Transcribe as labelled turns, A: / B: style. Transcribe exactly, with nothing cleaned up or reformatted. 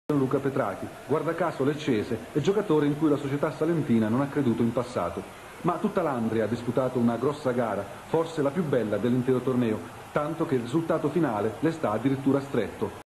A: Luca Petrachi, guarda caso leccese e giocatore in cui la società salentina non ha creduto in passato. Ma tutta l'Andria ha disputato una grossa gara, forse la più bella dell'intero torneo, tanto che il risultato finale le sta addirittura stretto.